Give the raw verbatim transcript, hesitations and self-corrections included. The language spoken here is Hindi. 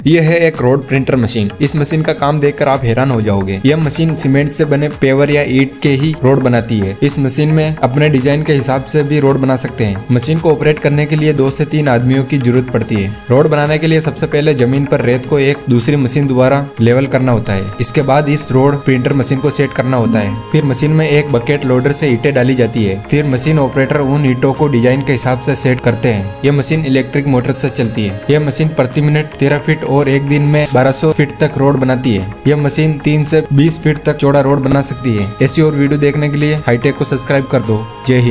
यह है एक रोड प्रिंटर मशीन। इस मशीन का काम देखकर आप हैरान हो जाओगे। यह मशीन सीमेंट से बने पेवर या ईंट के ही रोड बनाती है। इस मशीन में अपने डिजाइन के हिसाब से भी रोड बना सकते हैं। मशीन को ऑपरेट करने के लिए दो से तीन आदमियों की जरूरत पड़ती है। रोड बनाने के लिए सबसे पहले जमीन पर रेत को एक दूसरी मशीन द्वारा लेवल करना होता है। इसके बाद इस रोड प्रिंटर मशीन को सेट करना होता है। फिर मशीन में एक बकेट लोडर से ईंटें डाली जाती है। फिर मशीन ऑपरेटर उन ईंटों को डिजाइन के हिसाब से सेट करते हैं। यह मशीन इलेक्ट्रिक मोटर से चलती है। यह मशीन प्रति मिनट तेरह फीट और एक दिन में बारह सौ फीट तक रोड बनाती है। यह मशीन तीन से बीस फीट तक चौड़ा रोड बना सकती है। ऐसी और वीडियो देखने के लिए हाईटेक को सब्सक्राइब कर दो। जय हिंद।